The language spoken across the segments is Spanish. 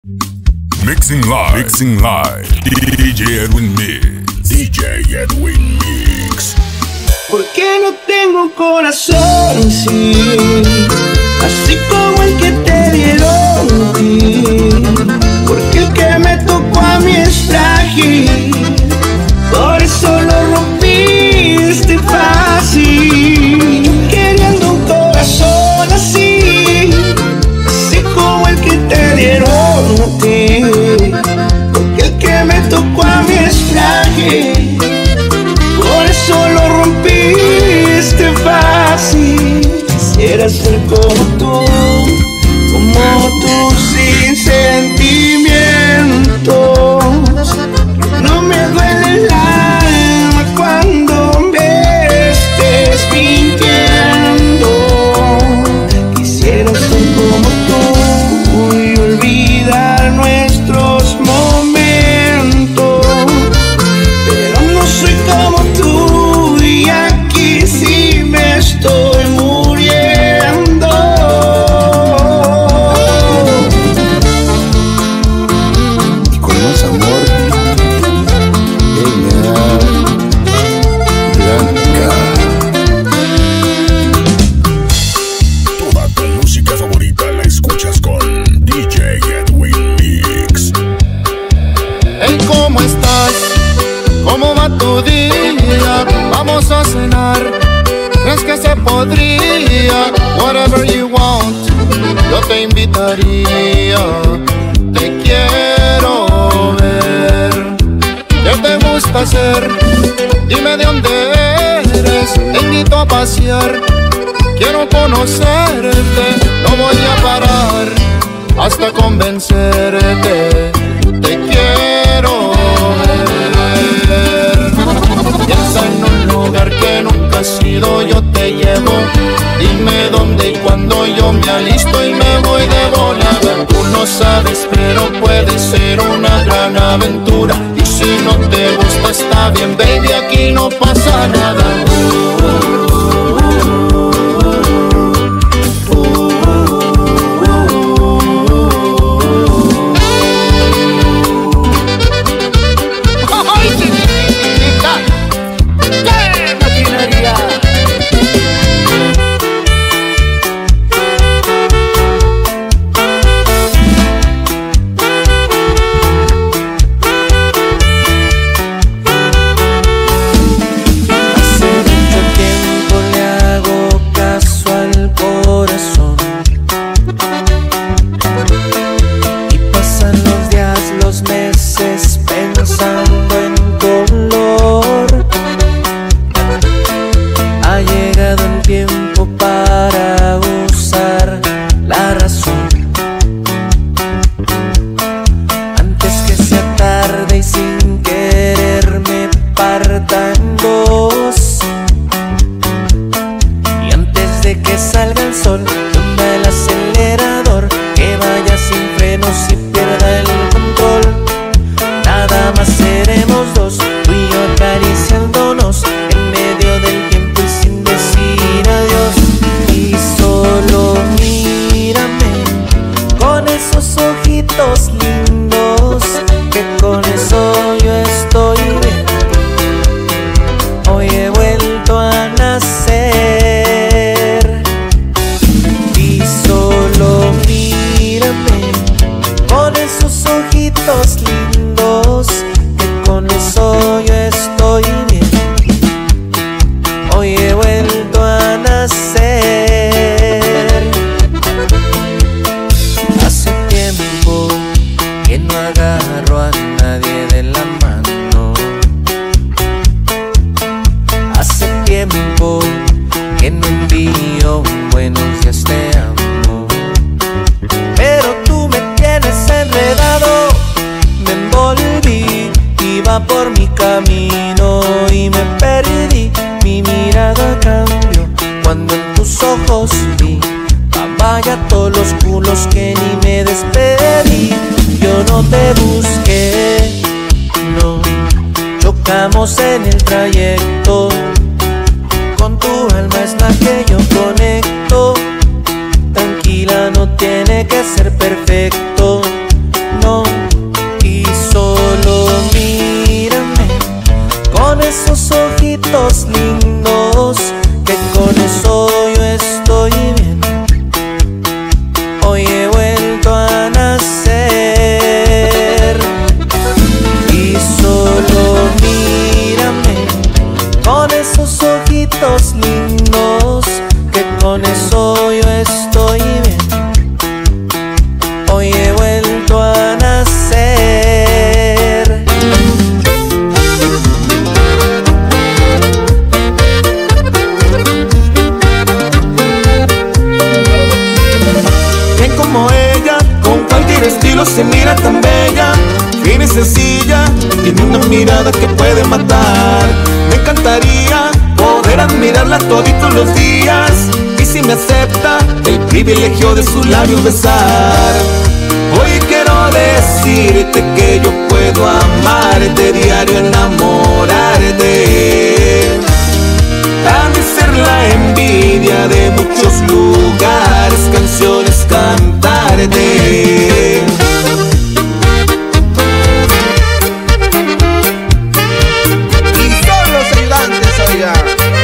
Mixing live, DJ Edwin Mix. DJ Edwin Mix. Porque no tengo corazón, sí, así como el que te dieron a ti. Porque el que me tocó a mí es frágil, por eso lo rompiste fácil. Queriendo un corazón así, así como el que te dieron a ti. Porque el que me tocó a mí es frágil, por eso lo rompiste fácil. Quisiera ser como tú sin sentimientos. No me duele el alma cuando me estés mintiendo. Quisiera ser como tú y olvidar nuestros momentos, pero no soy como tú y aquí sí me estoy muriendo. Y con más amor, Blanca. Toda tu música favorita la escuchas con DJ Edwin Mix. Hey, ¿cómo estás? ¿Cómo va tu día? Vamos a cenar. ¿Crees que se podría? Whatever you want, yo te invitaría. Te quiero ver. ¿Qué te gusta hacer? Dime de dónde eres. Te invito a pasear. Quiero conocerte. No voy a parar hasta convencerte. Te quiero ver. Piensa en un lugar que nunca has ido, yo te llevo. Dime dónde y cuándo, yo me alisto y me voy de volada. Tú no sabes, pero puede ser una gran aventura. Y si no te gusta está bien, baby, aquí no pasa nada. En el trayecto, con tu alma es la que yo conecto. Tranquila, no tiene que ser perfecto. mira tan bella, fina y sencilla, tiene una mirada que puede matar. Me encantaría poder admirarla toditos los días, y si me acepta, el privilegio de sus labios besar. Hoy quiero decirte que yo puedo amarte, diario enamorarte, a mí ser la envidia de muchos lugares, canciones cantarte. Y son los ayudantes, oiga.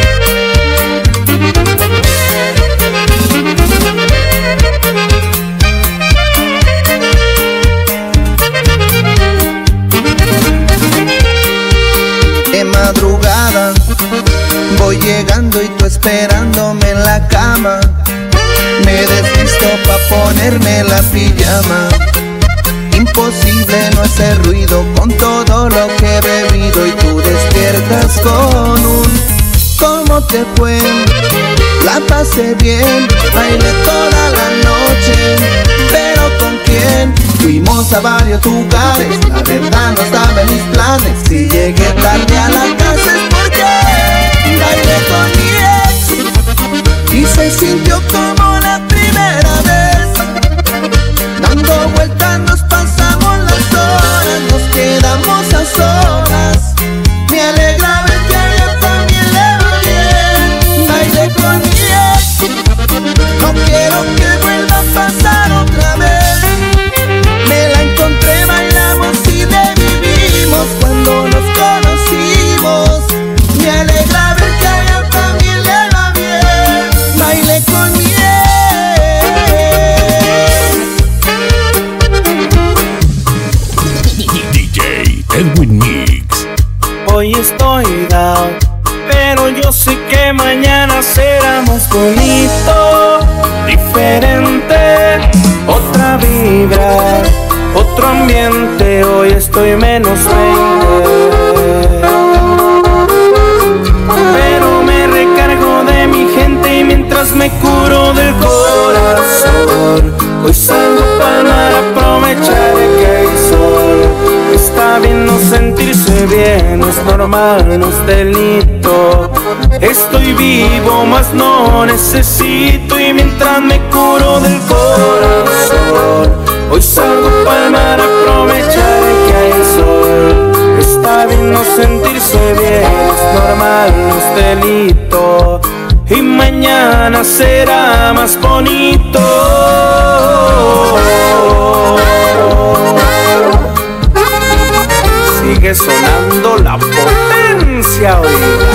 De madrugada voy llegando y tú esperándome en la cama. Me desvisto pa' ponerme la pijama. Imposible no hacer ruido con todo lo que he bebido, y tú despiertas con un ¿cómo te fue? La pasé bien, bailé toda la noche, pero ¿con quién? Fuimos a varios lugares, la verdad no estaba en mis planes. Si llegué tarde a la casa es porque bailé con mi ex, y se sintió como la primera vez. Dando vueltas nos pasamos las horas, nos quedamos a solas. Me alegra ver que a ella también le va bien. Bailé con mi ex, no quiero que vuelva a pasar otra vez. Me la encontré, bailamos y revivimos cuando nos conocimos. Me alegra ver que a ella también le va bien. Bailé con mi ex. DJ Edwin Mix. Hoy estoy down, pero yo sé que mañana será más bonito, diferente, otra vibra, otro ambiente. Hoy estoy menos 20, pero me recargo de mi gente y mientras me curo del corazón, hoy salgo para aprovechar que hay sol. Está bien no sentirse bien, no es normal, no es delito. Estoy vivo, mas no necesito, y mientras me curo del corazón, hoy salgo para aprovechar que hay sol. Está bien no sentirse bien, es normal, no es delito, y mañana será más bonito. Sigue sonando la potencia, oiga.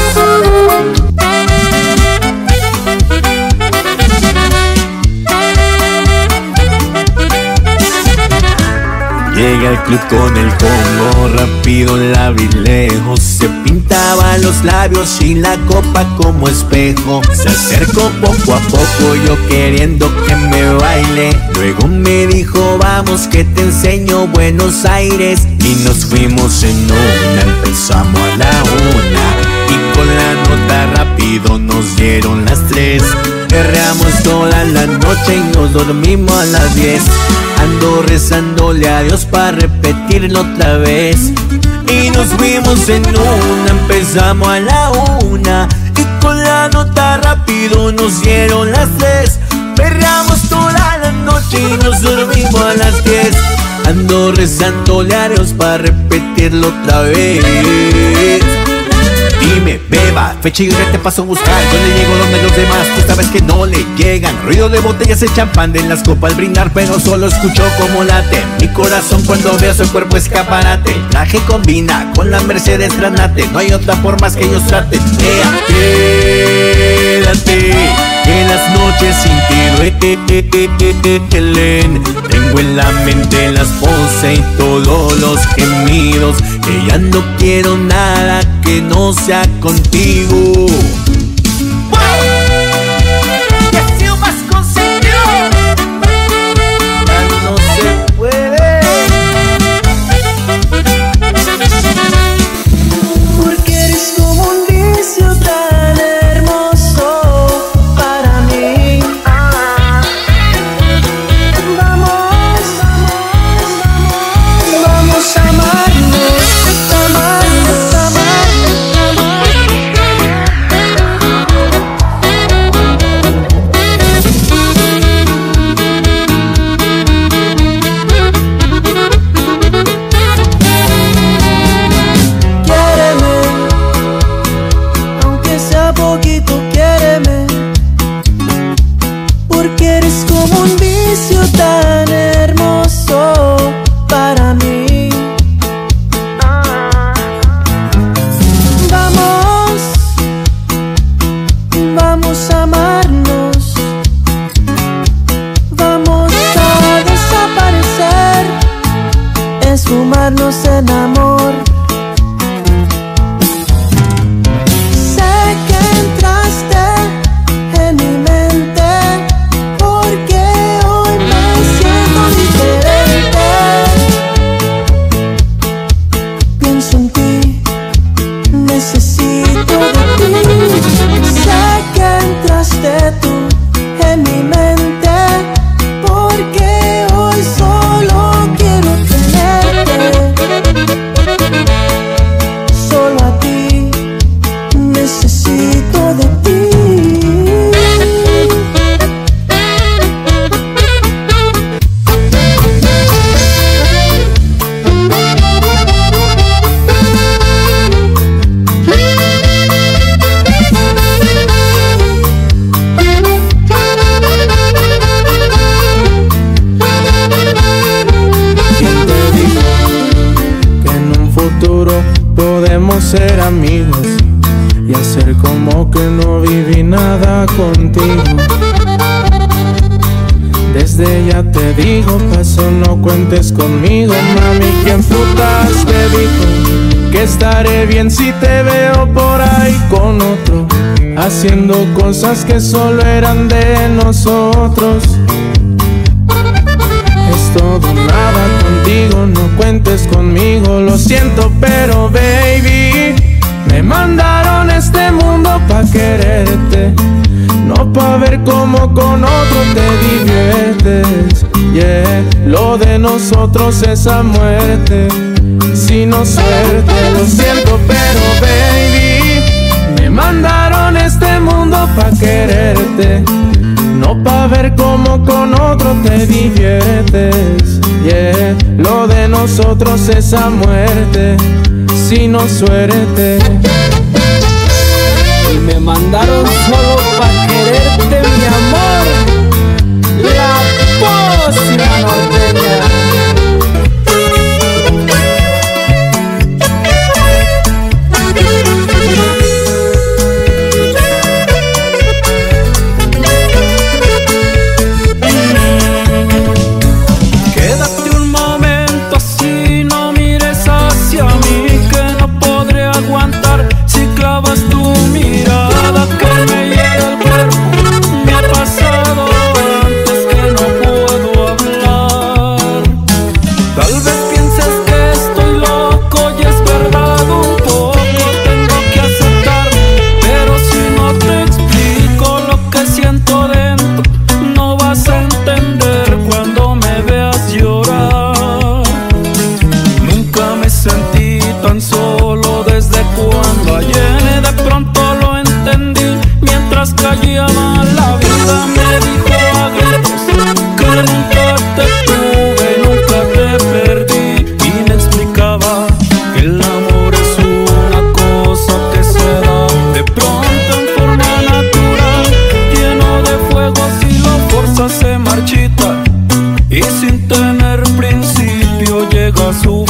Llega al club con el combo, rápido la vi lejos. Se pintaba los labios y la copa como espejo. Se acercó poco a poco, yo queriendo que me baile. Luego me dijo, vamos que te enseño Buenos Aires. Y nos fuimos en una, empezamos a la 1, y con la nota rápido nos dieron las 3. Perreamos toda la noche y nos dormimos a las 10. Ando rezándole a Dios para repetirlo otra vez. Y nos fuimos en una, empezamos a la 1, y con la nota rápido nos dieron las 3. Perreamos toda la noche y nos dormimos a las 10. Ando rezándole a Dios para repetirlo otra vez. Dime, beba, fecha y hora te paso a buscar. Yo le llego donde los demás, tú sabes que no le llegan. Ruido de botellas de champán de las copas al brindar, pero solo escucho como late mi corazón cuando veo su cuerpo escaparate. El traje combina con la Mercedes Granate, no hay otra forma que ellos traten. Quédate, que las noches sin ti duelen. Tengo en la mente las poses y todos los gemidos, que ya no quiero nada que no sea contigo. esfumarnos en amor. Sé que entraste en mi mente porque hoy me siento diferente. Pienso en ti, necesito de ti. Sé que entraste tú en mi mente porque hoy solo quiero tenerte. Solo a ti, necesito de ti. Podemos ser amigos y hacer como que no viví nada contigo. Desde ya te digo, paso, no cuentes conmigo, mami. ¿Quién putas te dijo que estaré bien si te veo por ahí con otro, haciendo cosas que solo eran de nosotros? Es todo nada contigo, no cuentes conmigo. Lo siento, pero baby, me mandaron a este mundo pa' quererte, no pa' ver cómo con otro te diviertes. Yeah, lo de nosotros es a muerte, sino suerte. Lo siento, pero baby, me mandaron a este mundo pa' quererte, no pa' ver cómo con otro te diviertes. Yeah, lo de nosotros es a muerte, sino suerte. Y me mandaron solo pa' quererte, mi amor. La Pócima Norteña. Y sin tener principio llega a su